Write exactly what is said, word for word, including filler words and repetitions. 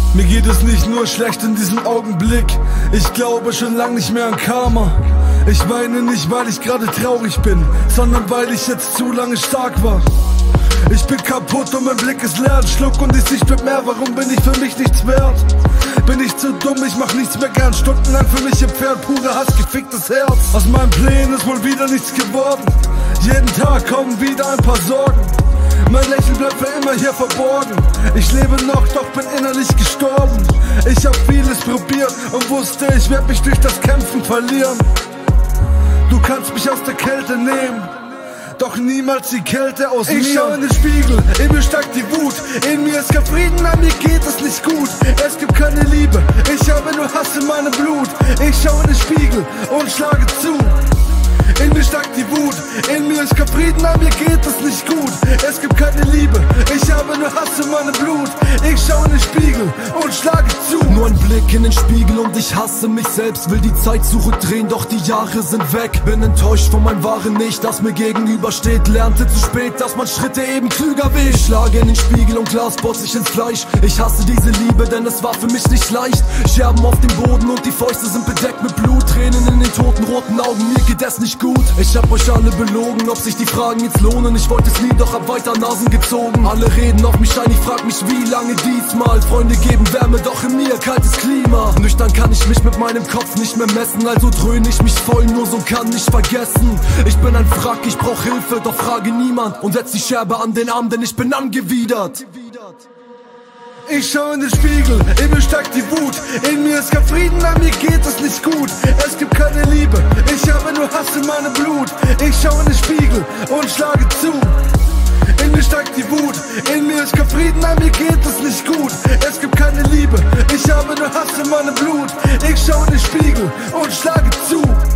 Mir geht es nicht nur schlecht in diesem Augenblick. Ich glaube schon lang nicht mehr an Karma. Ich weine nicht, weil ich gerade traurig bin, sondern weil ich jetzt zu lange stark war. Ich bin kaputt und mein Blick ist leer, ein Schluck und die Sicht wird mehr. Warum bin ich für mich nichts wert? Bin ich zu dumm, ich mach nichts mehr gern. Stundenlang für mich im Pferd, pure Hass, geficktes Herz. Aus meinen Plänen ist wohl wieder nichts geworden. Jeden Tag kommen wieder ein paar Sorgen. Mein Lächeln bleibt für immer hier verborgen. Ich lebe noch, doch bin innerlich gestorben. Ich hab vieles probiert und wusste, ich werd mich durch das Kämpfen verlieren. Du kannst mich aus der Kälte nehmen, doch niemals die Kälte aus mir. Ich schau in den Spiegel, in mir steigt die Wut. In mir ist kein Frieden, an mir geht es nicht gut. Es gibt keine Liebe, ich habe nur Hass in meinem Blut. Ich schau in den Spiegel und schlage zu. In mir steigt die Wut, in mir ist kein Frieden, an mir geht es nicht gut. Es gibt keine Liebe, ich habe nur Hass in meinem Blut. Ich schau in den Spiegel und schlage zu. Nur ein Blick in den Spiegel und ich hasse mich selbst. Will die Zeit zurückdrehen, doch die Jahre sind weg. Bin enttäuscht von meinem wahren Ich, das mir gegenübersteht. Lernte zu spät, dass man Schritte eben klüger will. Ich schlage in den Spiegel und Glas bohrt sich ins Fleisch. Ich hasse diese Liebe, denn es war für mich nicht leicht. Scherben auf dem Boden und die Fäuste sind bedeckt mit Blut. Tränen in den toten roten Augen, mir geht es nicht gut. Ich hab euch alle belogen, ob sich die Fragen jetzt lohnen. Ich wollte es nie, doch hab weiter Nasen gezogen. Alle reden auf mich ein, ich frag mich wie lange diesmal. Freunde geben Wärme, doch in mir kaltes Klima. Nüchtern kann ich mich mit meinem Kopf nicht mehr messen, also dröhn ich mich voll, nur so kann nicht vergessen. Ich bin ein Wrack, ich brauch Hilfe, doch frage niemand. Und setz die Scherbe an den Arm, denn ich bin angewidert. Ich schau in den Spiegel, in mir steigt die Wut. In mir ist kein Frieden, an mir geht es nicht gut. Es gibt keine Liebe, ich habe nur Hass in meinem Blut. Ich schau in den Spiegel und schlage zu. In mir steigt die Wut, in mir ist kein Frieden, an mir geht es nicht gut. Es gibt keine Liebe, ich habe nur Hass in meinem Blut. Ich schau in den Spiegel und schlage zu.